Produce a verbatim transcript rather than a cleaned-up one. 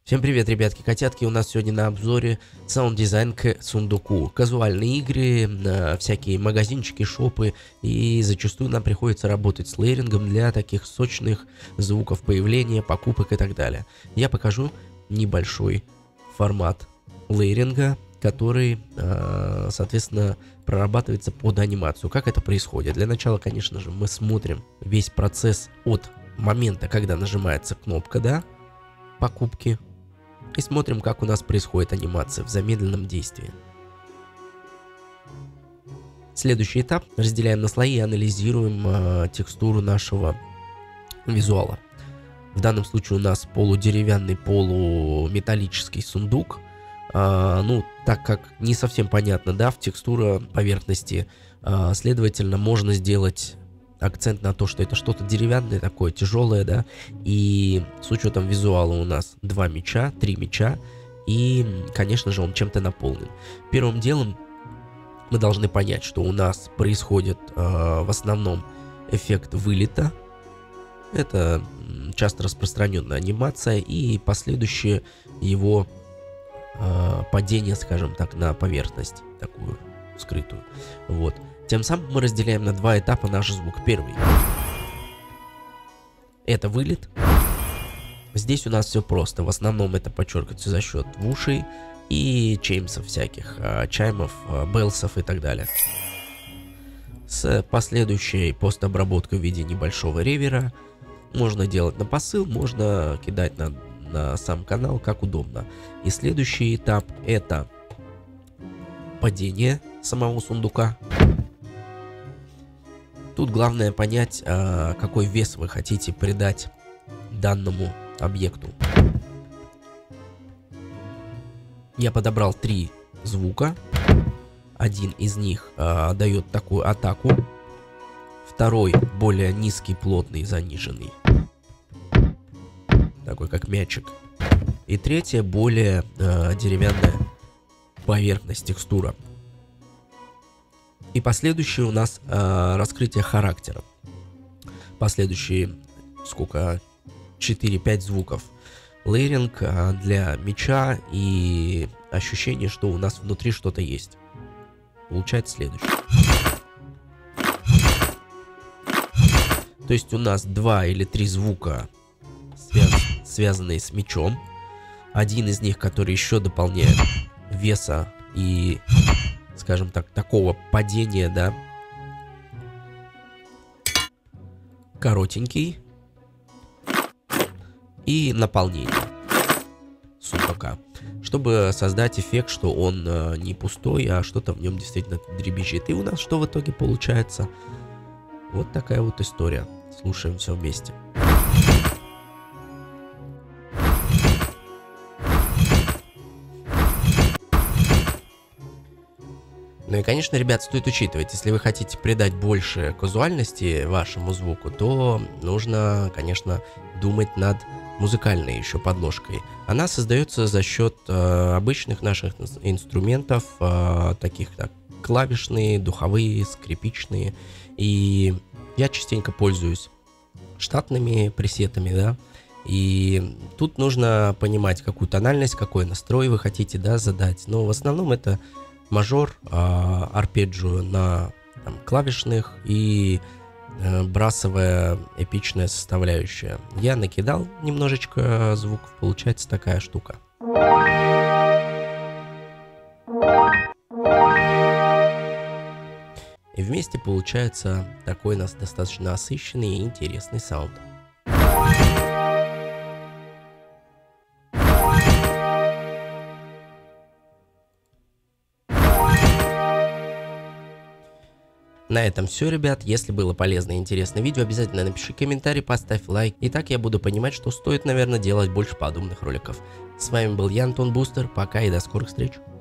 Всем привет, ребятки, котятки, у нас сегодня на обзоре саунд-дизайн к сундуку. Казуальные игры, э, всякие магазинчики, шопы, и зачастую нам приходится работать с лейерингом для таких сочных звуков появления, покупок и так далее. Я покажу небольшой формат лейеринга, который, э, соответственно, прорабатывается под анимацию. Как это происходит? Для начала, конечно же, мы смотрим весь процесс от момента, когда нажимается кнопка, да, покупки. И смотрим, как у нас происходит анимация в замедленном действии. Следующий этап. Разделяем на слои и анализируем э, текстуру нашего визуала. В данном случае у нас полудеревянный, полуметаллический сундук. Э, ну, так как не совсем понятно, да, в текстура поверхности, э, следовательно, можно сделать акцент на то, что это что-то деревянное такое, тяжелое, да, и с учетом визуала у нас два меча, три меча, и, конечно же, он чем-то наполнен. Первым делом мы должны понять, что у нас происходит э, в основном эффект вылета, это часто распространенная анимация, и последующее его э, падение, скажем так, на поверхность, такую скрытую, вот. Тем самым мы разделяем на два этапа наш звук. Первый — это вылет. Здесь у нас все просто. В основном это подчеркивается за счет ушей и чеймсов всяких, чаймов, белсов и так далее. С последующей постобработкой в виде небольшого ревера можно делать на посыл, можно кидать на, на сам канал, как удобно. И следующий этап — это падение самого сундука. Тут главное понять, какой вес вы хотите придать данному объекту. Я подобрал три звука. Один из них дает такую атаку. Второй более низкий, плотный, заниженный. Такой как мячик. И третье более деревянная поверхность, текстура. И последующее у нас э, раскрытие характера. Последующие, сколько, четыре-пять звуков. Лейеринг э, для меча и ощущение, что у нас внутри что-то есть. Получается следующее. То есть у нас два или три звука, связ связанные с мечом. Один из них, который еще дополняет веса и, скажем так, такого падения, да, коротенький, и наполнение сундука, чтобы создать эффект, что он э, не пустой, а что-то в нем действительно дребезжит. И у нас что в итоге получается? Вот такая вот история. Слушаем все вместе. Ну и, конечно, ребят, стоит учитывать, если вы хотите придать больше казуальности вашему звуку, то нужно, конечно, думать над музыкальной еще подложкой. Она создается за счет э, обычных наших инструментов, э, таких как клавишные, духовые, скрипичные. И я частенько пользуюсь штатными пресетами, да. И тут нужно понимать, какую тональность, какой настрой вы хотите, да, задать. Но в основном это мажор, а, арпеджио на там, клавишных и э, брасовая эпичная составляющая. Я накидал немножечко звуков, получается такая штука. И вместе получается такой у нас достаточно насыщенный и интересный саунд. На этом все, ребят. Если было полезно и интересное видео, обязательно напиши комментарий, поставь лайк. И так я буду понимать, что стоит, наверное, делать больше подобных роликов. С вами был я, Антон Бустер. Пока и до скорых встреч.